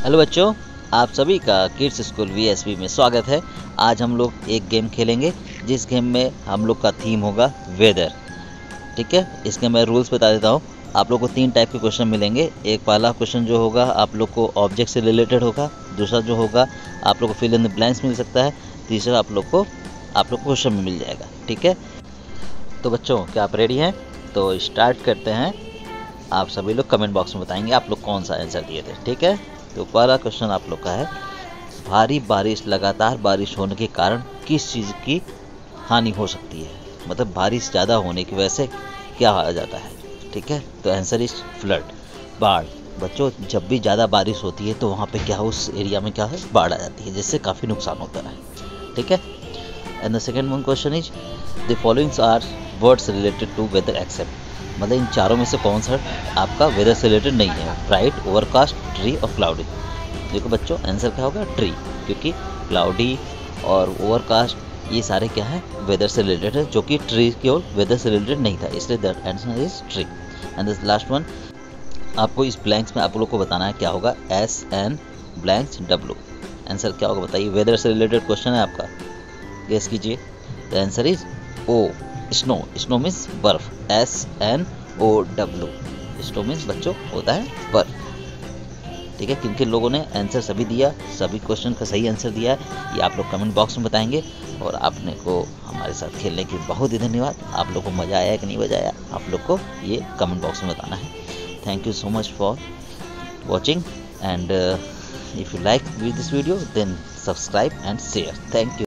Hello बच्चों, आप सभी का किड्स स्कूल वीएसपी में स्वागत है। आज हम लोग एक गेम खेलेंगे जिस गेम में हम लोग का थीम होगा वेदर। ठीक है, इसके मैं रूल्स बता देता हूँ। आप लोग को 3 टाइप के क्वेश्चन मिलेंगे। एक पहला क्वेश्चन जो होगा आप लोग को ऑब्जेक्ट से रिलेटेड होगा। दूसरा जो होगा आप लोग को फिल इन द ब्लैंक्स मिल सकता है। तीसरा आप लोग को क्वेश्चन में मिल जाएगा। ठीक है, तो बच्चों क्या आप रेडी हैं? तो स्टार्ट करते हैं। आप सभी लोग कमेंट बॉक्स में बताएंगे आप लोग कौन सा आंसर दिए थे। ठीक है, तो पहला क्वेश्चन आप लोग का है, भारी बारिश, लगातार बारिश होने के कारण किस चीज़ की हानि हो सकती है? मतलब बारिश ज़्यादा होने की वजह से क्या आ जाता है? ठीक है, तो आंसर इज फ्लड, बाढ़। बच्चों जब भी ज़्यादा बारिश होती है तो वहाँ पे क्या, उस एरिया में क्या है, बाढ़ आ जाती है, जिससे काफ़ी नुकसान होता है। ठीक है, and the second one question is, the followings are words related to weather except. मतलब इन चारों में से कौन सा आपका वेदर से रिलेटेड नहीं है? ब्राइट, ओवरकास्ट, ट्री और क्लाउडी। देखो बच्चों आंसर क्या होगा? ट्री, क्योंकि क्लाउडी और ओवरकास्ट ये सारे क्या है, वेदर से रिलेटेड है, जो कि ट्री की ओर वेदर से रिलेटेड नहीं था, इसलिए that answer is tree. And the last one, आपको इस ब्लैंक्स में आप लोग को बताना है क्या होगा, S N blanks W. Answer क्या होगा बताइए? वेदर से रिलेटेड क्वेश्चन है आपका, गेस कीजिए। The answer is O, snow. Snow means बर्फ, S N O W. Snow means बच्चों होता है बर्फ। ठीक है, किन किन लोगों ने आंसर सभी दिया, सभी क्वेश्चन का सही आंसर दिया है, ये आप लोग कमेंट बॉक्स में बताएंगे। और आपने को हमारे साथ खेलने के लिए बहुत ही धन्यवाद। आप लोग को मज़ा आया कि नहीं मज़ा आया, आप लोग को ये कमेंट बॉक्स में बताना है। Thank you so much for watching, and if you like this video then subscribe and share. Thank you.